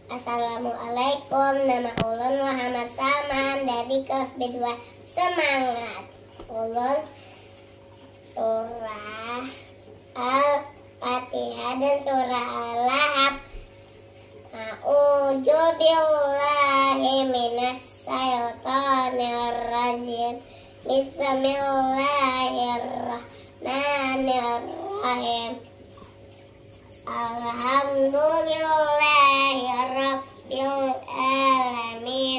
Assalamualaikum, nama ulun Muhammad Salman dari kelas B2. Semangat. Ulun surah Al-Fatihah dan surah Al-Lahab. A'udzu billahi minas syaitonir rajim. Bismillahirrahmanirrahim. Alhamdulillahi rabbil alamin.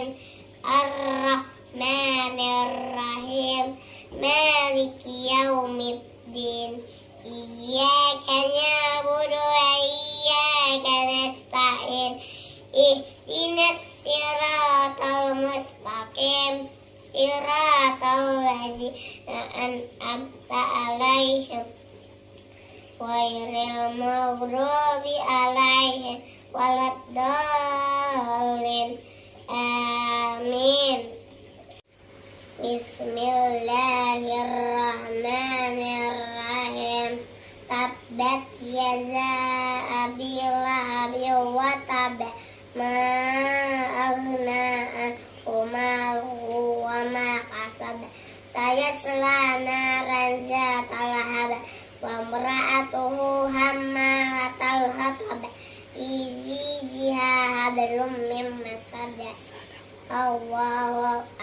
Ar-Rahmanir-Rahim. Maliki yaumiddin. Iyyaka na'budu wa iyyaka nasta'in. Ihdinas siratal mustaqim. Siratal ladzina an'amta 'alaihim ghairil maghdubi 'alaihim waladdallin. Amin. Bismillahirrahmanirrahim. Tabbat yaza abi lahabin wa tab. Ma aghna anhu maluhu wa ma kasab. Sayasla naran zata lahab. Wa imra'atuhu hammalatal hatab. Fi jidiha hablum min masad. Allahu